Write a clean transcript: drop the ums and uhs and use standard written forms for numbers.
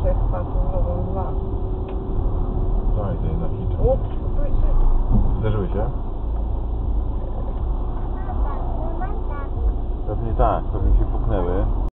sobie chyba tu mogą dwa. Daj, daj na hit. Ups, Zderzyły się? Pewnie tak, pewnie się puknęły.